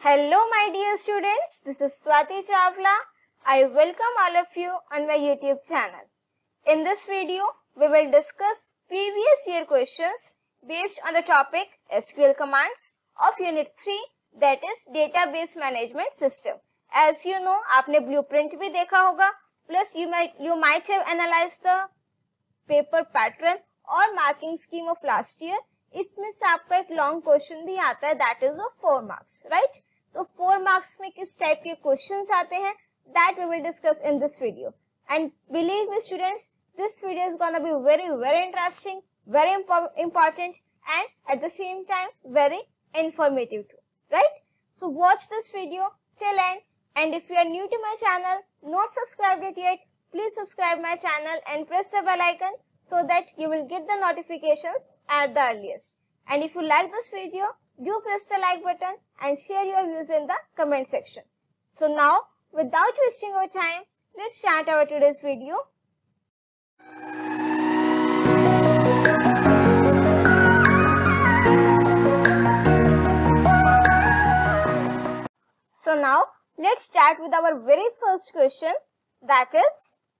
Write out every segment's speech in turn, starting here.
Hello my dear students, this is Swati Chawla. I welcome all of you on my YouTube channel. In this video, we will discuss previous year questions based on the topic SQL commands of Unit 3, that is Database Management System. As you know, आपने blueprint भी देखा होगा, plus you might have analyzed the paper pattern और marking scheme of last year. इसमें से आपका एक long question भी आता है, that is of 4 marks, right? तो 4 मार्क्स में किस टाइप के क्वेश्चंस आते हैं, that we will discuss in this video. And believe me students, this video is gonna be very very interesting, very important and at the same time very informative too, right? So watch this video till end, and if you are new to my channel, not subscribed it yet, please subscribe my channel and press the bell icon so that you will get the notifications at the earliest. And if you like this video, do press the like button and share your views in the comment section. So now, without wasting our time, let's start our today's video. So now, let's start with our very first question, that is,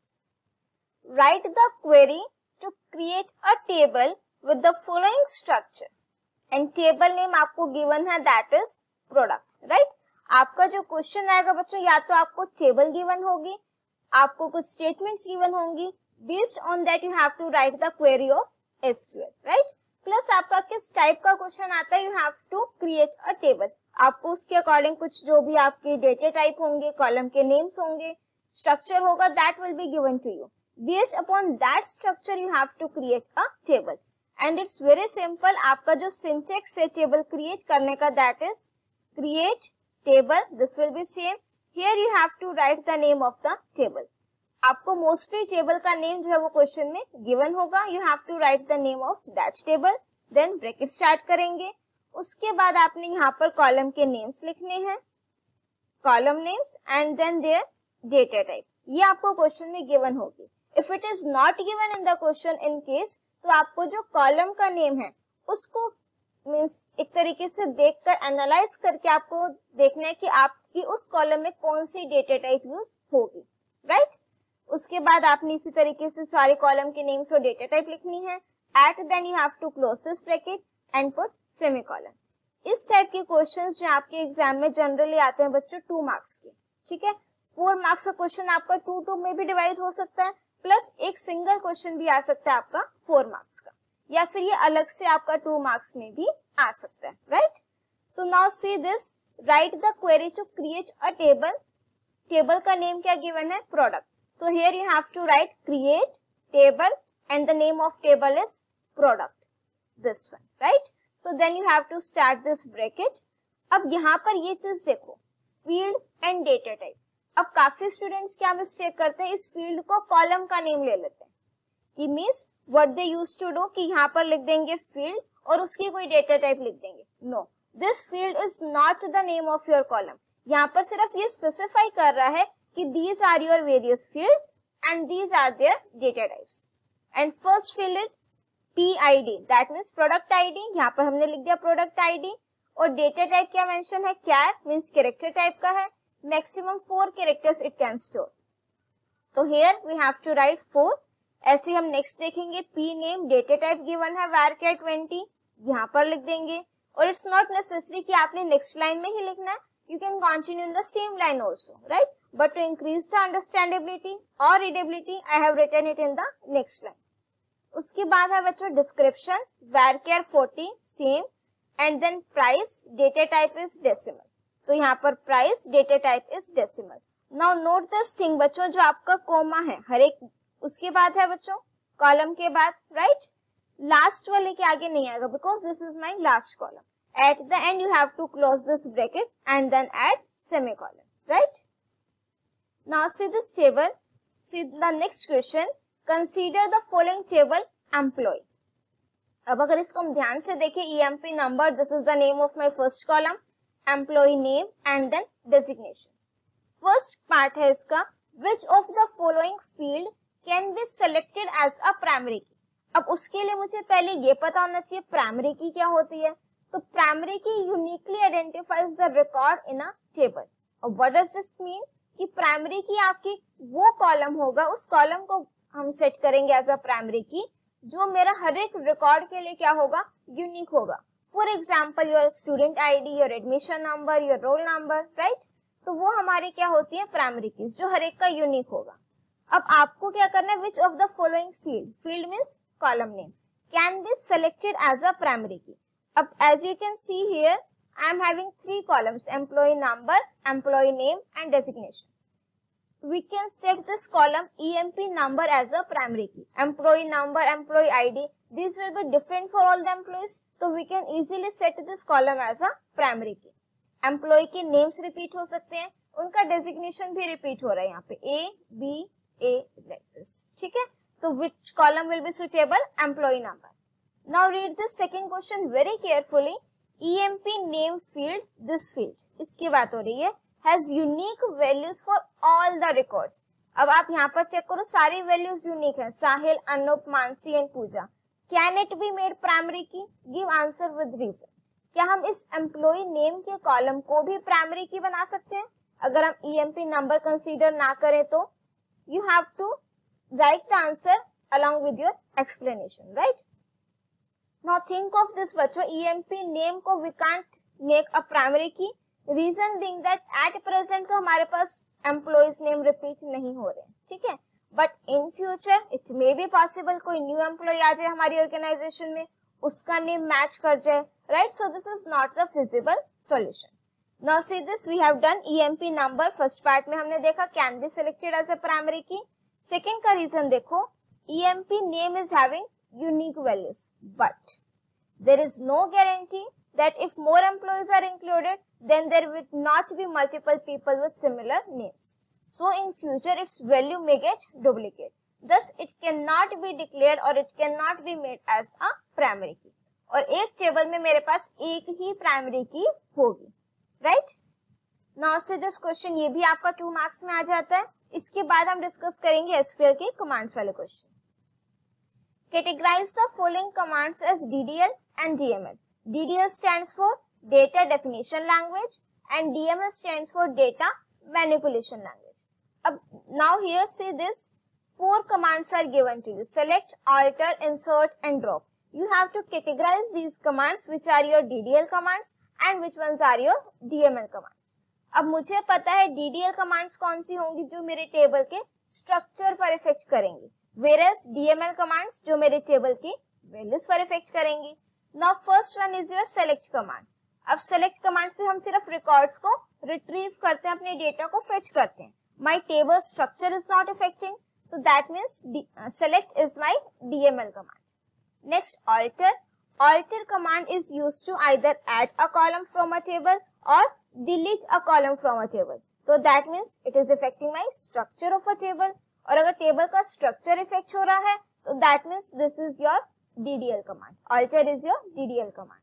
write the query to create a table with the following structure. And table name आपको given है, that is product, right? आपका जो question आएगा बच्चों, या तो आपको table given होगी, आपको कुछ स्टेटमेंट्स गिवन होंगी, based on that you have to write the query of SQL, right? Plus आपका किस टाइप का क्वेश्चन आता है, you have to create a table. आपको उसके अकॉर्डिंग कुछ जो भी आपके डेटा टाइप होंगे, कॉलम के नेम्स होंगे, स्ट्रक्चर होगा, that will be given to you. Based upon that structure, you have to create a table, and it's very simple. आपका जो syntax है table create करने का, that is create table. This will be same. Here you have to write the name of the table. आपको mostly table का name जो है वो question में given होगा. You have to write the name of that table. Then bracket start करेंगे. उसके बाद आपने यहाँ पर column के names लिखने हैं, column names, and then their data type. ये आपको question में given होगी. If it is not given in the question in case, तो आपको जो कॉलम का नेम है उसको मीन्स एक तरीके से देखकर एनालाइज करके आपको देखना है कि आपकी उस कॉलम में कौन सी डेटा टाइप यूज होगी, राइट? उसके बाद आपने इसी तरीके से सारे कॉलम के नेम्स और डेटा टाइप लिखनी है. At then you have to close this bracket and put semicolon. इस टाइप के क्वेश्चंस जो आपके एग्जाम में जनरली आते हैं बच्चों 2 मार्क्स के, ठीक है? 4 मार्क्स का क्वेश्चन आपका 2 में भी डिवाइड हो सकता है, प्लस एक सिंगल क्वेश्चन भी आ सकता है आपका 4 मार्क्स का, या फिर ये अलग से आपका 2 मार्क्स में भी आ सकता है, right? So now see this, write the query to create a table. Table का नेम क्या गिवन है, product. So here you have to write create table and the name of table is product, this one, right? So then you have to start this bracket. अब यहाँ पर ये चीज देखो, field and data type. अब काफी students क्या mistake करते हैं, इस फील्ड को कॉलम का नेम ले लेते हैं. ये means what they used to do कि यहाँ पर लिख देंगे फील्ड और उसकी कोई डेटा टाइप लिख देंगे. No, this field is not the name of your column. यहाँ पर सिर्फ ये स्पेसिफाई कर रहा है कि these are your various fields and these are their data types. And first field is PID, that means product ID. यहाँ पर हमने लिख दिया प्रोडक्ट आईडी. और डेटा टाइप क्या मेंशन है, कैर मीन्स कैरेक्टर टाइप का है. Maximum 4 characters it can store. तो here we have to write 4. ऐसे हम next देखेंगे, p name data type given है varchar 20, यहाँ पर लिख देंगे. और it's not necessary कि आपने next line में ही लिखना है, you can continue in the same line also, right? But to increase the understandability or readability, I have written it in the next line. उसके बाद है बच्चों description, varchar 40 same, and then price, data type is decimal. तो यहाँ पर price, data type is decimal. Now note this thing बच्चों, जो आपका कोमा है हर एक, उसके बाद है बच्चों कॉलम के बाद, राइट? लास्ट वाले के आगे नहीं आएगा because this is my last column. At the end you have to close this bracket and then add semicolon, right? Now see this table, see the next question, consider the following table employ. अब अगर इसको हम ध्यान से देखें, EMP number, this is the name of my first column, employee name and then designation. First part है इसका, which of the following field can be selected as a primary key. अब उसके लिए मुझे पहले ये पता होना चाहिए प्राइमरी की क्या होती है. तो primary key uniquely identifies the record in a table. और व्हाट डज दिस मीन कि प्राइमरी की आपकी वो कॉलम होगा, उस कॉलम को हम सेट करेंगे एज अ प्राइमरी की, जो मेरा हर एक रिकॉर्ड के लिए क्या होगा, यूनिक होगा। For example your student ID, your admission number, your roll number, right. तो वो हमारी क्या होती है, प्राइमरी कीज, जो हर एक का यूनिक होगा। अब आपको क्या करना है, which of the following field, field means column name, can be selected as a primary key. अब as you can see here I am having 3 columns, employee number, employee name and designation. We can set this column EMP number as a primary key. Employee number, employee ID, these will be different for all the employees. So we can easily set this column as a primary key. Employee के names repeat हो सकते हैं, उनका designation भी repeat हो रहा है यहाँ पे A, B, A like this. ठीक है, तो which column will be suitable? Employee number. Now read this second question very carefully. EMP name field, this field, इसकी बात हो रही है, has unique values for all the records. अब आप यहाँ पर चेक करो, सारी वैल्यूज यूनिक है, Sahil, Anoop, Mansi and Pooja. Can it be made primary key? Give answer with reason. क्या हम इस एम्प्लॉय नेम के कॉलम को भी प्राइमरी की बना सकते हैं अगर हम EMP नंबर कंसीडर ना करें तो? You have to write the answer along with your explanation, right? Now think of this बच्चों, EMP name को we can't make a primary key, reason being that at present तो हमारे पास employees name repeat नहीं हो रहे हैं, ठीक है, but in future it may be possible कोई new employee आ जाए हमारी organization में, उसका name match कर जाए, right? So this is not the feasible solution. Now see this, we have done EMP number, first part में हमने देखा can be selected as a primary key. Second का reason देखो, EMP name is having unique values, but there is no guarantee that if more employees are included, then there will not be multiple people with similar names. So in future its value may get duplicate. Thus it cannot be declared or it cannot be made as a primary key. और एक table में मेरे पास एक ही primary key होगी, right? Now see this question, ये भी आपका 2 marks में आ जाता है। इसके बाद हम डिस्कस करेंगे SQL के कमांड्स वाले question. Categorize the following commands as DDL and DML. DDL stands for Data Definition Language and DML stands for Data Manipulation Language. अब now here see this, 4 commands are given to you. Select, alter, insert and drop. You have to categorize these commands which are your DDL commands and which ones are your DML commands. अब मुझे पता है DDL commands कौन सी होंगी जो मेरे table के structure पर इफेक्ट करेंगी, whereas DML commands जो मेरे टेबल की वैल्यूज पर इफेक्ट करेंगी। Now first one is your select command. अब सेलेक्ट कमांड से हम सिर्फ रिकॉर्ड्स को रिट्रीव करते हैं, अपने डेटा को फेच करते हैं। My table structure is not effecting, so that means select is my DML command. Next alter. Alter command is used to either add a column from a table और delete a column from a table, तो that means it is effecting my structure of a table. और अगर table का structure effect हो रहा है तो that means this is your DDL command. Alter is your DDL command.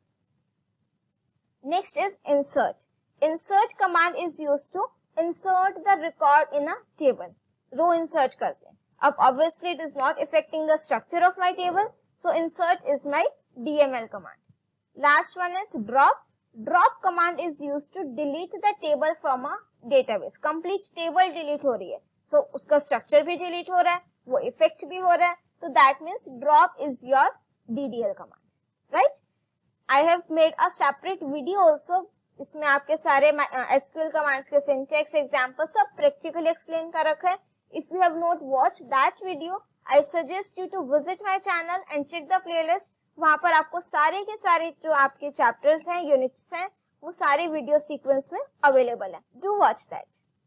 Next is insert. Insert command is used to insert the record in a table, row insert करते हैं। अब obviously it is not effecting the structure of my table, so insert is my DML command. Last one is drop. Drop command is used to delete the table from a database. Complete table delete हो रही है तो उसका structure भी delete हो रहा है, वो इफेक्ट भी हो रहा है, तो that means drop is your DDL command, right? I have made a separate video also, इसमें आपके सारे SQL कमांड्स के सिंटैक्स, एग्जांपल सब प्रैक्टिकली एक्सप्लेन कर रखा है। If you have not watch that video, I suggest you to visit my channel and check the playlist. वहां पर आपको सारे के सारे जो आपके चैप्टर्स हैं, यूनिट्स हैं, वो सारे वीडियो सीक्वेंस में अवेलेबल है। Do watch that.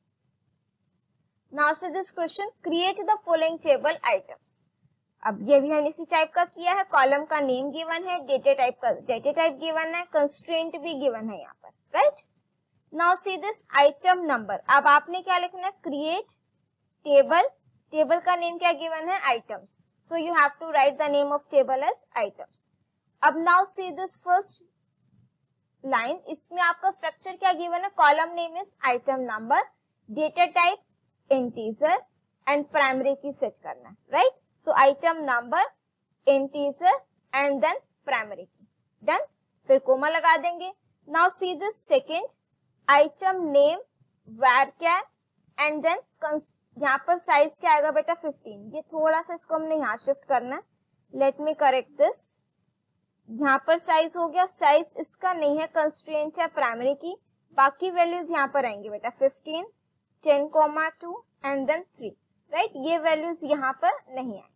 Now see this question, create the following table items. अब ये भी हमने इसी टाइप का किया है, कॉलम का नेम गिवन है, डेटा टाइप का डेटा टाइप गिवन है, कंस्ट्रेंट भी गिवन है यहाँ पर, right? Now see this item number. अब आपने क्या लिखना है, क्रिएट टेबल, टेबल का नेम क्या गिवन है, items, so you have to write the name of table as items. अब now see this first line, इसमें आपका स्ट्रक्चर क्या गिवन है, column name is item number, data type integer and primary key set करना है, right? So item number, integer and then primary key, done. फिर comma लगा देंगे. Now see this second, item name varchar and then यहाँ पर size क्या आएगा बेटा 15. ये थोड़ा सा इसको हमने यहाँ शिफ्ट करना है. Let me correct this. यहाँ पर साइज हो गया, साइज इसका नहीं है, कंस्ट्रेंट है प्राइमरी की. बाकी वैल्यूज यहाँ पर आएंगे बेटा 15, 10,2 एंड देन 3. राइट, ये वैल्यूज यहाँ पर नहीं आएंगे.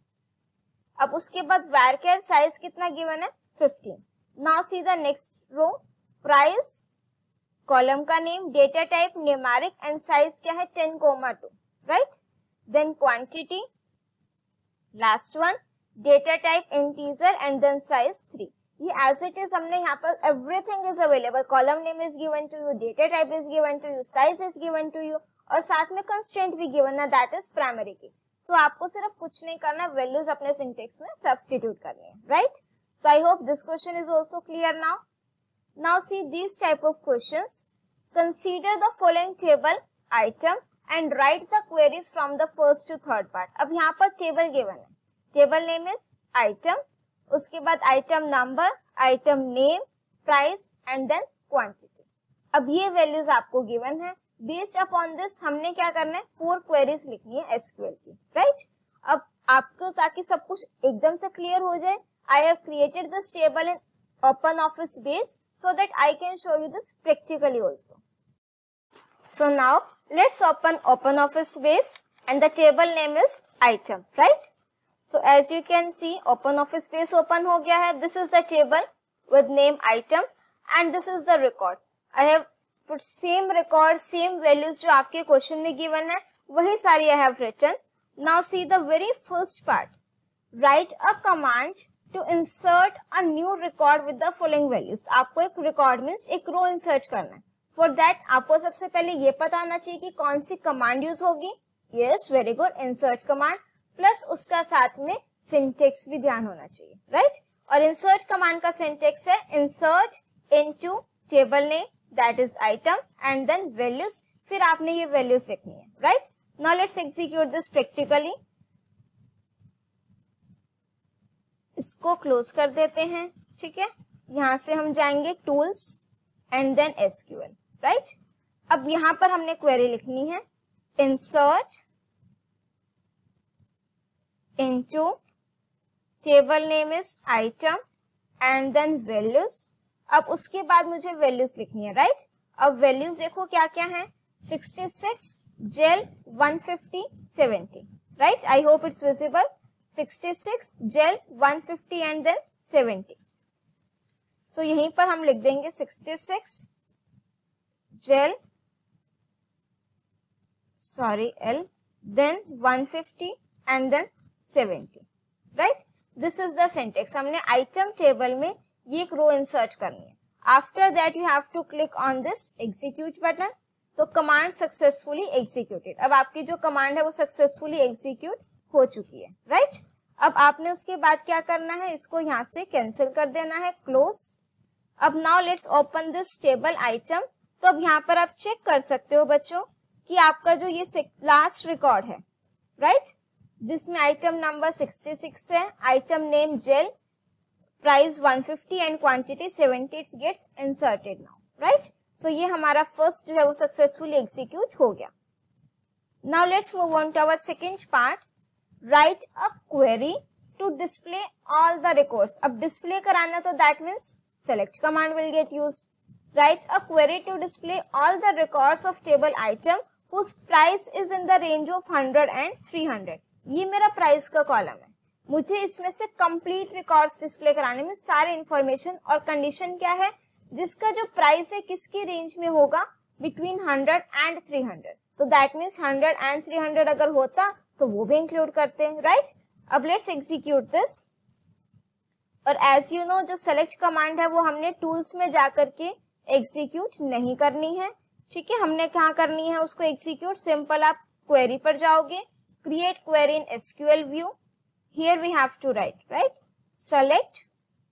अब उसके बाद varchar साइज कितना गिवन है 15. Now see the next row, price, column का name, data type numeric and size क्या है 10,2. Right, then quantity, last one data type integer and then size 3. ये एज इट इज हमने यहाँ पर everything is available. Column name is given to you, data type is given to you, size is given to you और साथ में constraint भी given है, that is primary की. तो आपको सिर्फ कुछ नहीं करना, वैल्यूज अपने सिंटेक्स में सब्स्टिट्यूट करनी है. Right, so I hope this question is also clear now. Now see this type of questions. Consider the following table item and write the queries from the first to third part. अब यहाँ पर table given है, table name is item, उसके बाद item number, item name, price and then quantity. अब ये values आपको given है. बेस्ड अपॉन दिस हमने क्या करना है, 4 क्वेरीज लिखनी है एसक्यूएल की. राइट, अब आपको ताकि सब कुछ एकदम से क्लियर हो जाए, I have created this table in open office base so that I can show you this practically also. So now let's open OpenOffice base and the table name is item, right? So as you can see, OpenOffice base open हो गया है. This is the table with name item and this is the record. I have put same record, same values जो आपके question में given है, वही सारी I have written. Now see the very first part. Write a command to insert a new record with the following values. आपको एक record means एक row insert करना है. For that आपको सबसे पहले ये पता होना चाहिए कि कौन सी command यूज होगी. Yes, very good, insert command plus उसका साथ में syntax भी ध्यान होना चाहिए. Right? और insert command का syntax है insert into table name that is item and then values. फिर आपने ये values लिखनी है. Right? Now let's execute this practically. इसको क्लोज कर देते हैं. ठीक है, यहां से हम जाएंगे tools and then SQL. Right, अब यहां पर हमने क्वेरी लिखनी है insert into table name is item and then values. अब उसके बाद मुझे वैल्यूज लिखनी है. राइट, अब वैल्यूज देखो क्या क्या है, 66, gel 150, 70. Right, I hope it's visible. 66, gel 150 and then 70. So यहीं पर हम लिख देंगे 66, gel L then 150 and then 70. Right, this is the syntax. हमने आइटम टेबल में ये एक रो इंसर्ट करनी है. After that you have to click on this execute button. तो कमांड सक्सेसफुली एग्जीक्यूटेड. अब आपकी जो कमांड है वो सक्सेसफुली एग्जीक्यूट हो चुकी है. राइट, अब आपने उसके बाद क्या करना है, इसको यहां से कैंसिल कर देना है, क्लोज. अब now let's open this table item. तो अब यहाँ पर आप चेक कर सकते हो बच्चों कि आपका जो ये लास्ट रिकॉर्ड है, राइट, जिसमें आइटम नंबर 66 है, item name gel, price 150 and quantity 70, it's gets inserted now. Right, so ये हमारा फर्स्ट जो है वो सक्सेसफुली एग्जीक्यूट हो गया. Now let's move on to our second part. Write a query to display all the records. अब display कराना तो that means select command will get used. Write a query to display all the records of table item whose price is in the range of 100 and 300. ये मेरा price का column है. मुझे इसमें से कंप्लीट रिकॉर्ड्स डिस्प्ले कराने में सारे इंफॉर्मेशन और कंडीशन क्या है, जिसका जो प्राइस है किसकी रेंज में होगा, बिटवीन 100 एंड 300. तो दैट मीन्स 100 एंड 300 अगर होता तो वो भी इंक्लूड करते हैं. राइट, अब लेट्स एग्जीक्यूट दिस. और एज यू नो जो सेलेक्ट कमांड है वो हमने टूल्स में जाकर के एग्जीक्यूट नहीं करनी है. ठीक है, हमने कहाँ करनी है उसको एग्जीक्यूट. सिंपल आप क्वेरी पर जाओगे, create query in SQL view. Here we have to write select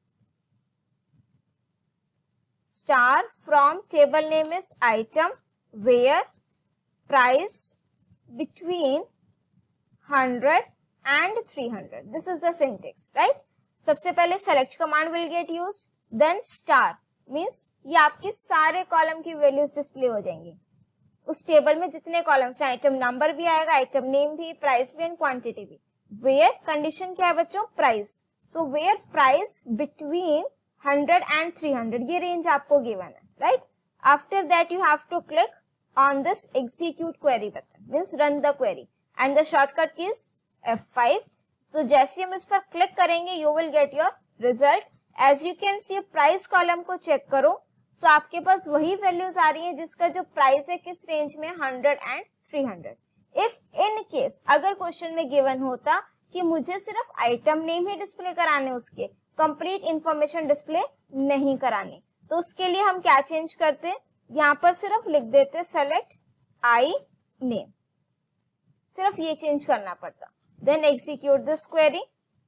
star from table name is item where price between 100 and 300. This is the syntax, right? सबसे पहले select command will get used. Then star means ये आपके सारे column की values display हो जाएंगी। उस table में जितने कॉलम्स हैं, आइटम नंबर भी आएगा, आइटम नेम भी, प्राइस भी एंड क्वांटिटी भी। वेयर कंडीशन क्या है बच्चों, price. So where price between 100 and 300, ये रेंज आपको गिवन है, right. After that you have to click on this execute query button, means run the query and the shortcut keys F5। So जैसे हम इस पर क्लिक करेंगे you will get your result. As you can see price column को check करो, so आपके पास वही values आ रही है जिसका जो प्राइस है किस रेंज में, 100 and 300। इफ इन केस अगर क्वेश्चन में गिवन होता कि मुझे सिर्फ आइटम नेम ही डिस्प्ले कराने, उसके कंप्लीट इंफॉर्मेशन डिस्प्ले नहीं करानी, तो उसके लिए हम क्या चेंज करते, यहाँ पर सिर्फ लिख देते सेलेक्ट आई नेम, सिर्फ ये चेंज करना पड़ता। Then execute this query.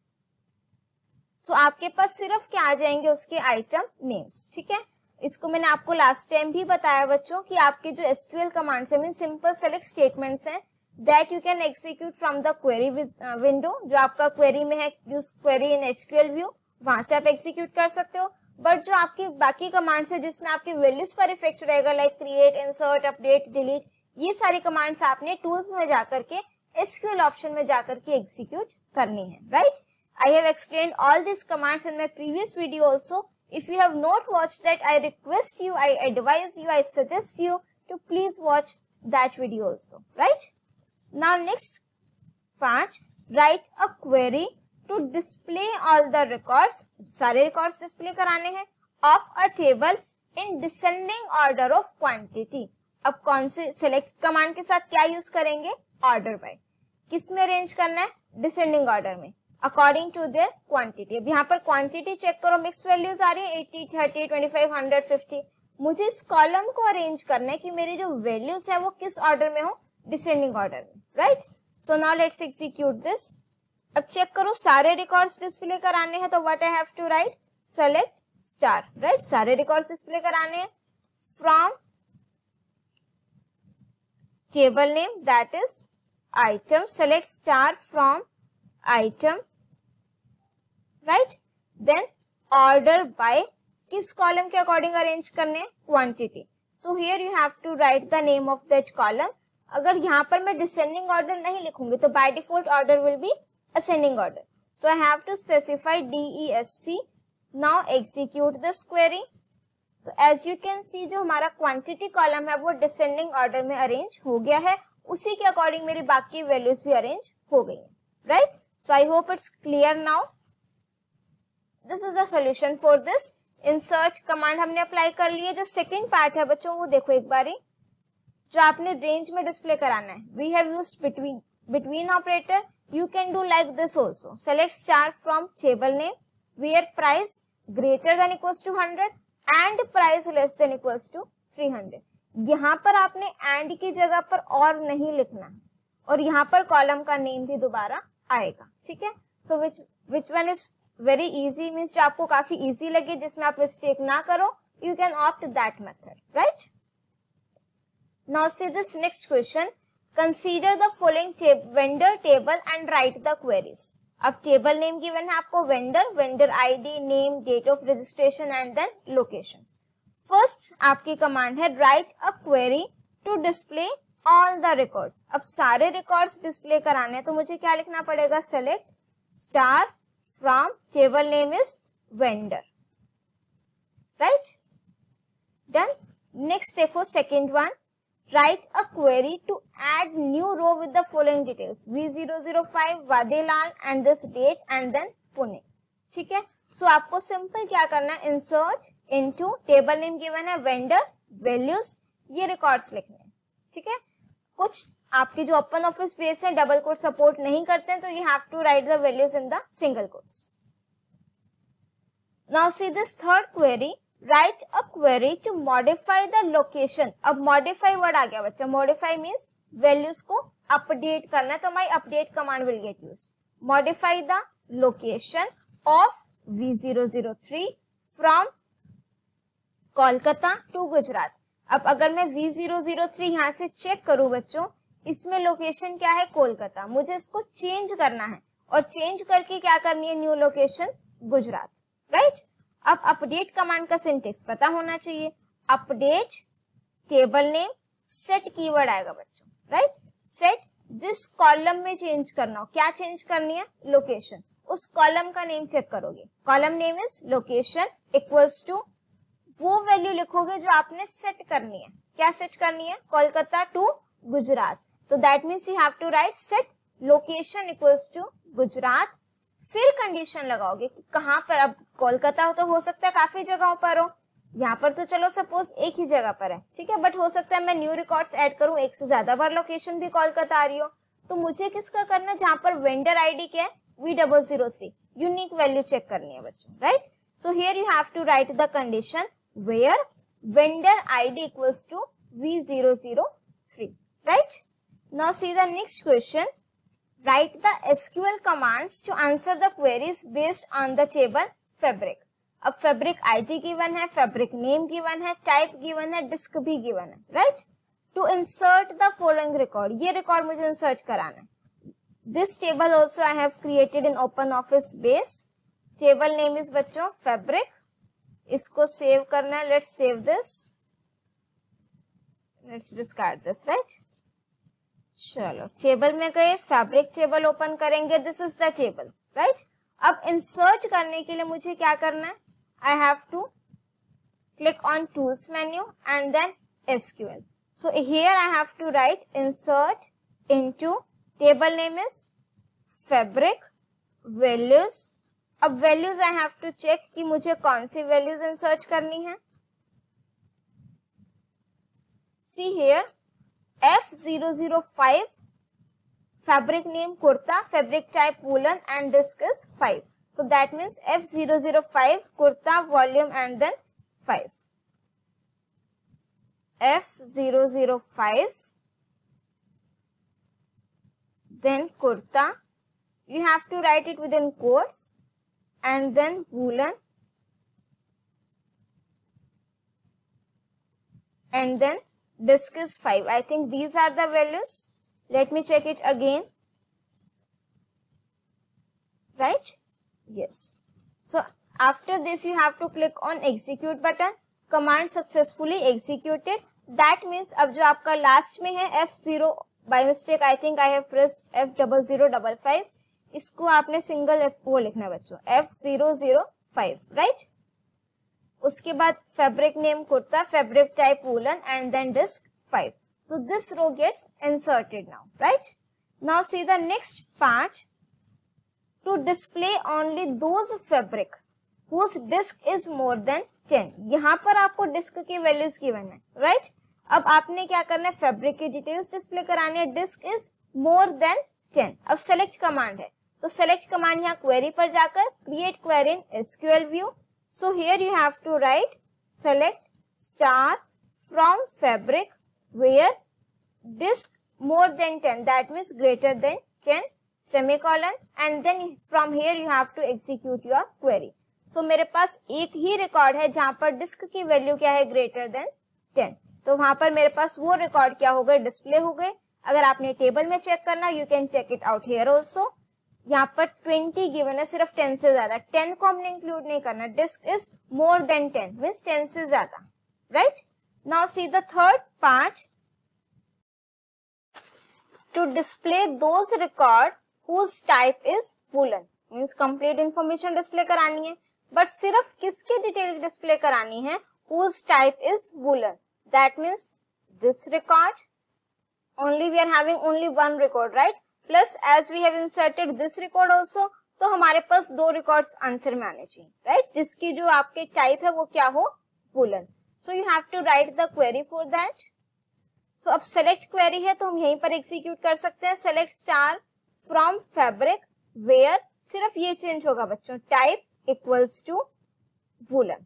So आपके पास सिर्फ क्या आ जाएंगे, उसके आइटम नेम्स, ठीक है। इसको मैंने आपको लास्ट टाइम भी बताया बच्चों कि आपके जो एसक्यूएल कमांड्स है, मीन सिंपल सेलेक्ट स्टेटमेंट्स हैं, that you can execute from the query window. जो आपका क्वेरी में है, use query in SQL view, वहां से आप एग्जीक्यूट कर सकते हो। बट जो आपकी बाकी कमांड्स है जिसमें आपकी वैल्यूज पर इफेक्ट रहेगा, like create, insert, update, delete, ये सारी कमांड्स आपने टूल्स में जाकर के एसक्यूएल ऑप्शन में जाकर के एग्जीक्यूट करनी है, right. I have explained all these commands in my previous video also. If you have not watched that, I request you, I advise you, I suggest you to please watch that video also, right? Now next part, write a query to display all the records, सारे records display कराने हैं, of a table in descending order of quantity. अब कौन से select command के साथ क्या use करेंगे, order by, किस में arrange करना है, descending order में, अकॉर्डिंग टू देयर क्वांटिटी। अब यहाँ पर क्वांटिटी चेक करो, मिक्स वैल्यूज आ रही है 80, 30, 25, 100, 50। मुझे इस कॉलम को अरेंज करना है कि मेरी जो वैल्यूज है वो किस ऑर्डर में हो, डिसेंडिंग ऑर्डर में, right. So now let's execute this. अब चेक करो सारे रिकॉर्ड्स डिस्प्ले कराने हैं, तो what I have to write, select star, right. सारे रिकॉर्ड्स डिस्प्ले कराने हैं from table name that is item, select star from item, right? Then order by, किस column के according arrange करने, quantity. So here you have to write the name of that column. अगर यहाँ पर मैं descending order नहीं लिखूंगी तो by default order will be ascending order. So I have to specify DESC. Now execute this query. तो as you can see जो हमारा quantity column है वो descending order में arrange हो गया है, उसी के according मेरी बाकी values भी arrange हो गई हैं, right? So I hope it's clear now. This is the solution for this. Insert command हमने अप्लाई कर लिए। जो सेकेंड पार्ट है बच्चों वो देखो एक बारी, जो आपने रेंज में डिस्प्ले कराना है। We have used between operator. You can do like this also. Select star from table name where price greater than equals to 100 and price less than equals to 300. यहाँ पर आपने and की जगह पर और नहीं लिखना और यहाँ पर कॉलम का नेम भी दोबारा आएगा, ठीक है। So which one is very easy, means जो आपको काफी इजी लगे, जिसमें आप मिस्टेक ना करो, you can opt that method, right. Now see this next question, consider the following vendor table and write the queries. अब टेबल नेम गिवन है आपको, vendor, vendor ID, name, date of registration and then location. First आपकी command है write a query to display all the records. अब सारे records display कराने हैं तो मुझे क्या लिखना पड़ेगा, select star from table name is vendor, right, done. Next देखो second one, write a query to add new row with the following details, V005 Vadilal and this date and then Pune, ठीक है। सो आपको सिंपल क्या करना है, insert into table name given है vendor, values, ये रिकॉर्ड्स लिखने हैं, ठीक है। कुछ आपके जो ओपन ऑफिस बेस है डबल कोट सपोर्ट नहीं करते हैं, तो you have to write the values in the single quotes. Now see this third query, write a query to modify the location. अब मॉडिफाई वर्ड आ गया बच्चा, मॉडिफाई मीन्स वैल्यूज को अपडेट करना है, तो my update command will get used. Modify the location of V003 from Kolkata to Gujarat. अब अगर मैं V003 यहाँ से चेक करूं बच्चों, इसमें लोकेशन क्या है, कोलकाता, मुझे इसको चेंज करना है और चेंज करके क्या करनी है, न्यू लोकेशन गुजरात, राइट। अब अपडेट कमांड का सिंटेक्स पता होना चाहिए। Update table name set keyword आएगा बच्चों, राइट। सेट जिस कॉलम में चेंज करना हो, क्या चेंज करनी है, लोकेशन, उस कॉलम का नेम चेक करोगे। Column name is location equals to वो वैल्यू लिखोगे जो आपने सेट करनी है। क्या सेट करनी है, कोलकाता टू गुजरात। तो that means you have to write set location equals to Gujarat. फिर कंडीशन लगाओगे कि कहां पर, अब कोलकाता हो तो हो सकता है काफी जगहों पर हो, यहाँ पर तो चलो सपोज एक ही जगह पर है, ठीक है, बट हो सकता है मैं न्यू रिकॉर्ड्स ऐड करूं, एक से ज्यादा बार लोकेशन भी कोलकाता आ रही हो। तो मुझे किसका करना है, जहां पर वेंडर आईडी क्या है, V003, यूनिक वैल्यू चेक करनी है बच्चों, right. So here you have to write the condition where vendor ID equals to V003, right. Now see the next question. Write the SQL commands to answer the queries based on the table fabric. अब fabric ID given है, fabric name given है, type given है, disc भी given है, right. To insert the following record, ये record मुझे insert कराना है। This table also I have created in open office base. Table name is बच्चों फैब्रिक, इसको सेव करना है। Let's save this, let's discard this, right. चलो टेबल में गए, फैब्रिक टेबल ओपन करेंगे, this is the table, right. अब insert करने के लिए मुझे क्या करना है, I have to click on tools menu and then SQL. So here I have to write insert into table name is fabric values. अब values I have to check कि मुझे कौन सी values insert करनी है। See here F005, fabric name kurta, fabric type woolen and disk is 5. So that means F005 kurta volume and then 5. F005 then kurta, you have to write it within quotes, and then woolen and then disk is 5. I think these are the values. Let me check it again. Right? Yes. So after this you have to click on execute button. Command successfully executed. That means अब जो आपका last में है F0, by mistake I think I have pressed F0055, इसको आपने single F वो लिखना है बच्चों, F005, right? उसके बाद fabric name kurta, fabric type woollen and then disc 5. So this row gets inserted now, right? Now see the next part. To display only those fabric whose disk is more than 10. यहाँ पर आपको disc की values given है, right. अब आपने क्या करना है, फैब्रिक की डिटेल्स डिस्प्ले करानी है, डिस्क इज मोर देन 10. अब सेलेक्ट कमांड है, तो सेलेक्ट कमांड यहाँ क्वेरी पर जाकर create query in SQL view. So here you have to write select star from fabric where disk more than 10, that means greater than 10, semicolon, and then from here you have to execute your query. So मेरे पास एक ही record है जहां पर disc की value क्या है, greater than 10. तो वहां पर मेरे पास वो रिकॉर्ड क्या हो गए, डिस्प्ले हो गए. अगर आपने टेबल में चेक करना, you can check it out here also. यहाँ पर 20 गिवन है, सिर्फ 10 से ज्यादा, 10 को हमने इंक्लूड नहीं करना. डिस्क इज मोर देन 10 मीन्स 10 से ज्यादा, right. Now see the third part. To display those record whose type is woollen, means complete information display करानी है, बट सिर्फ किसके डिटेल डिस्प्ले करानी है, whose type is woollen. That means this record, only we are having only one record, right. Plus as we have inserted this record also, तो हमारे पास दो records answer में आने चाहिए, राइट, जिसकी जो आपके टाइप है वो क्या हो, woollen. So you have to write the query for that. So अब सेलेक्ट क्वेरी है तो हम यहीं पर एग्जीक्यूट कर सकते हैं. Select star from fabric where, सिर्फ ये चेंज होगा बच्चों, type equals to woollen,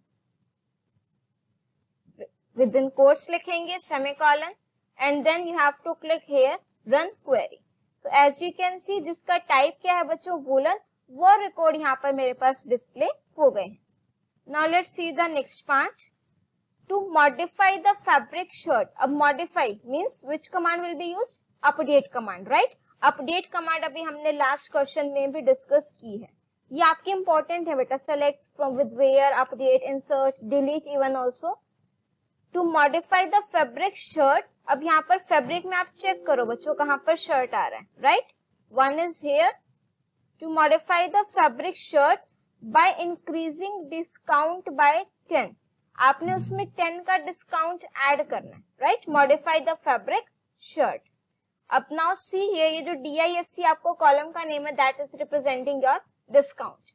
with in quotes लिखेंगे, semicolon, and then you have to click here run query. तो एज यू कैन सी जिसका टाइप क्या है बच्चों, वूलन, वो रिकॉर्ड यहाँ पर मेरे पास डिस्प्ले हो गए हैं. Now let's see the next part. To modify the fabric shirt. अब modify means which command will be used, update command, right. Update command अभी हमने लास्ट क्वेश्चन में भी डिस्कस की है. ये आपके इंपॉर्टेंट है बेटा, select from with where, update, insert, delete even also. To modify the fabric shirt, अब यहाँ पर फैब्रिक में आप चेक करो बच्चों कहाँ पर शर्ट आ रहा है, right, one is here. To modify the fabric shirt by increasing discount by 10, आपने उसमें 10 का डिस्काउंट ऐड करना है, right, modify the fabric shirt. अब नाउ सी हियर, ये जो DISC आपको कॉलम का नेम है, that is representing your discount.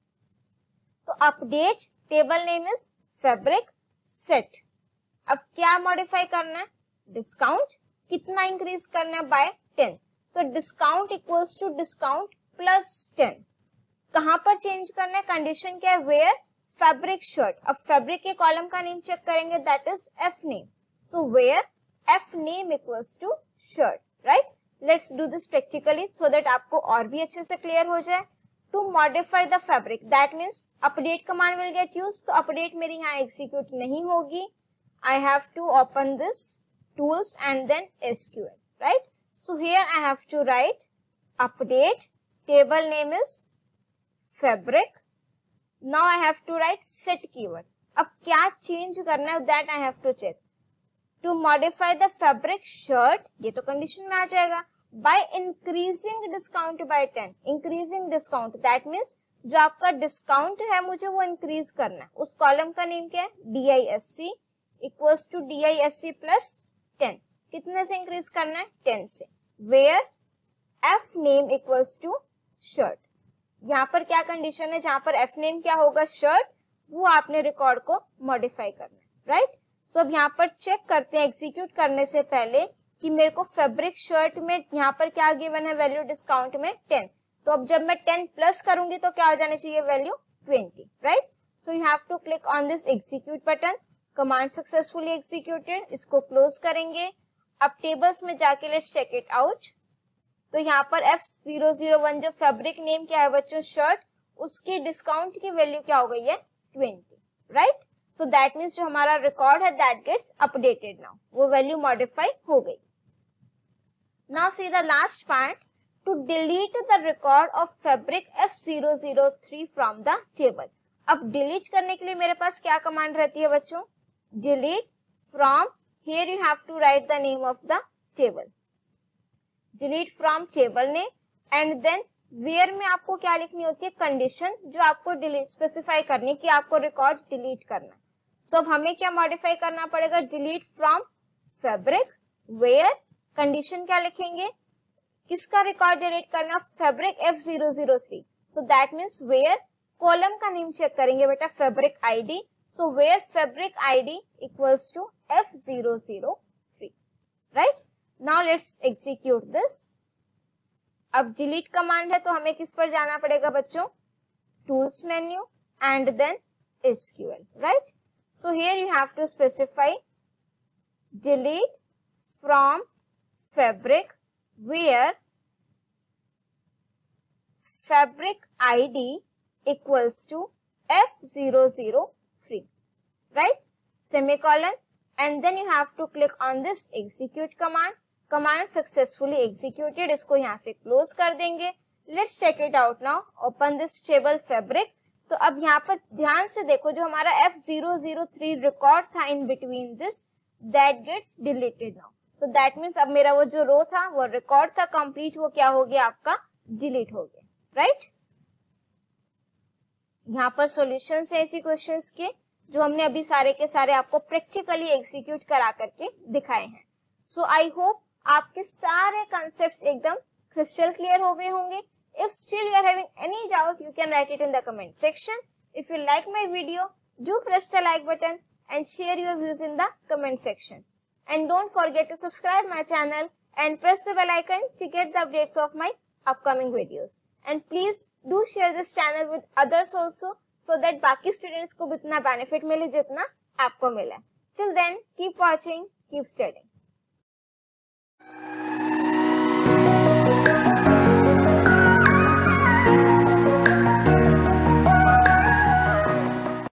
तो update table name is fabric set. अब क्या मॉडिफाई करना है, डिस्काउंट कितना इंक्रीज करना है, by 10। So discount equals to discount plus 10। कहां पर चेंज करना है, कंडीशन क्या है, वेयर फैब्रिक शर्ट। अब फैब्रिक के कॉलम का नेम चेक करेंगे, that is F name. So where F name equals to shirt, right. Let's do this practically so that आपको और भी अच्छे से क्लियर हो जाए। To modify the fabric, that means update command will get use. तो update मेरी यहाँ एग्जीक्यूट नहीं होगी, I have to open this tools and then SQL, right? So here I have to write update, table name is fabric. Now I have to write set keyword. अब क्या change करना है, that I have to check. To modify the fabric shirt, ये तो condition में आ जाएगा, by increasing discount by 10. Increasing discount, that means जो आपका डिस्काउंट है मुझे वो इंक्रीज करना है। उस कॉलम का नेम क्या है, DISC equals to DISC plus 10। कितने से इंक्रीज करना है, 10 से। Where F name equals to shirt, यहाँ पर क्या कंडीशन है, जहां पर एफ नेम क्या होगा, शर्ट, वो आपने रिकॉर्ड को मॉडिफाई करना है, राइट। सो अब यहाँ पर चेक करते हैं एग्जीक्यूट करने से पहले कि मेरे को फैब्रिक शर्ट में यहाँ पर क्या गिवन है, वैल्यू डिस्काउंट में 10। तो अब जब मैं 10 प्लस करूंगी तो क्या हो जाना चाहिए, value 20, right. So you have to click on this execute button. Command successfully executed, इसको क्लोज करेंगे। अब टेबल्स में जाके लेट्स चेक इट आउट। तो यहाँ पर F001 जो फैब्रिक नेम क्या है बच्चों, शर्ट, उसकी डिस्काउंट की वैल्यू क्या हो गई है, 20, राइट। सो दैट मीन्स जो हमारा रिकॉर्ड है दैट गेट्स अपडेटेड नाउ, वो वैल्यू मॉडिफाई हो गई। Now see the last part, to delete the record of fabric F003 from the table. अब डिलीट करने के लिए मेरे पास क्या कमांड रहती है बच्चों, delete from, here you have to write the name of the table, delete from table name, and then where में आपको क्या लिखनी होती है, कंडीशन जो आपको डिलीट स्पेसिफाई करनी कि आपको रिकॉर्ड डिलीट करना। सो अब हमें क्या मॉडिफाई करना पड़ेगा, delete from fabric, where condition क्या लिखेंगे, किसका रिकॉर्ड डिलीट करना, fabric F003। So that means where column का नेम चेक करेंगे बेटा, fabric ID। So where fabric ID equals to F003, right? Now let's execute this. अब delete कमांड है तो हमें किस पर जाना पड़ेगा बच्चों, tools menu and then SQL, right? So here you have to specify delete from fabric where fabric ID equals to F003, right, semicolon, and then you have to click on this execute command. Command successfully executed, इसको यहाँ से close कर देंगे। Let's check it out now. Open this table fabric. तो अब यहाँ पर ध्यान से देखो, जो हमारा F003 रिकॉर्ड था in between this, that gets deleted now. So that means अब मेरा वो जो रो था, वो रिकॉर्ड था कंप्लीट, वो क्या हो गया आपका, डिलीट हो गया, राइट। यहाँ पर सॉल्यूशंस है इसी क्वेश्चंस के, जो हमने अभी सारे के सारे आपको प्रैक्टिकली एग्जीक्यूट करा करके दिखाए हैं। सो आई होप आपके सारे कंसेप्ट्स एकदम क्रिस्टल क्लियर हो गए होंगे। If still you are having any doubt, you can write it in the comment section. If you like my video, do press the like button and share your views in the comment section. And don't forget to subscribe my channel and press the bell icon to get the updates of my upcoming videos. And please do share this channel with others also, so that बाकी students को भी इतना benefit मिले जितना आपको मिला। Till then, keep watching, keep studying.